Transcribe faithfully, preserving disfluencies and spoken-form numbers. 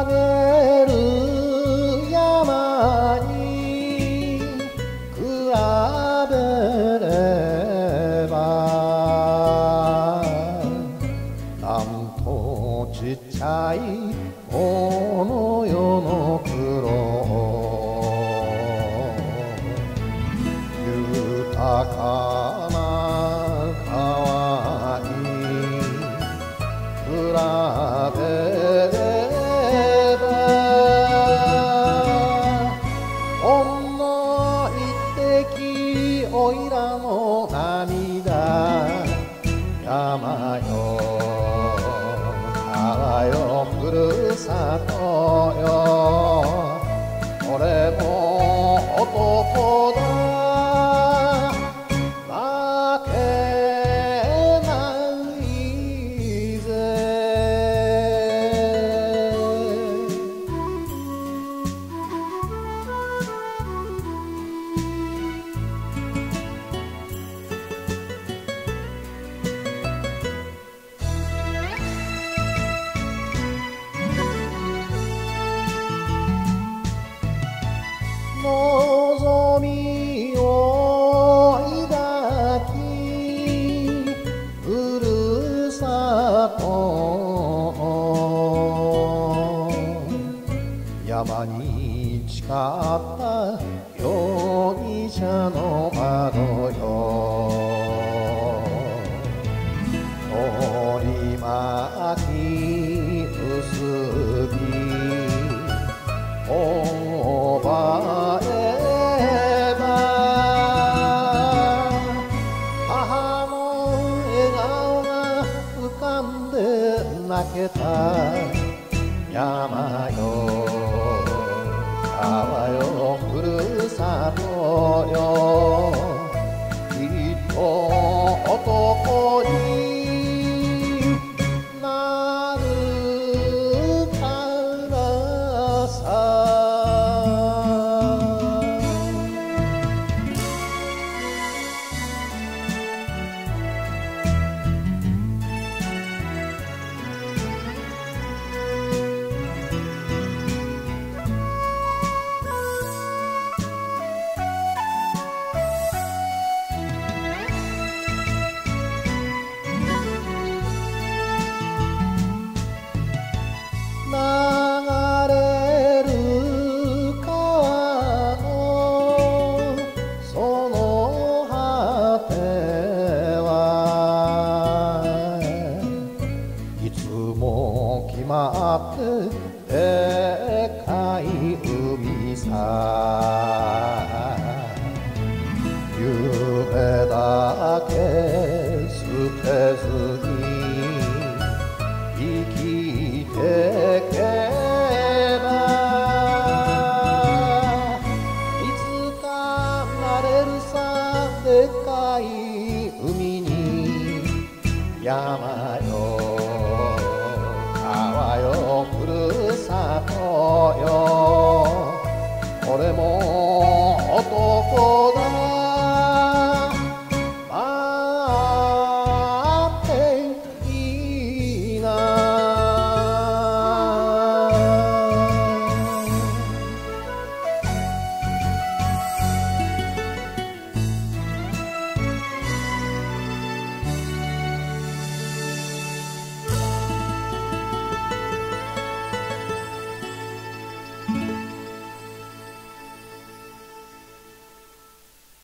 げる山に比べればなんとちっちゃいこの世の苦労豊かな川に比べればほんの一滴おいらの涙山よ川よふるさとよ俺も男だ負けないぜ望みを抱きふるさとの山に誓った容疑者の窓よ取り巻き結び覚えば母の笑顔が浮かんで泣けた山よ川よふるさとよきっと男になるからさ流れる川のその果てはいつも決まってでっかい海さ夢だけ捨てず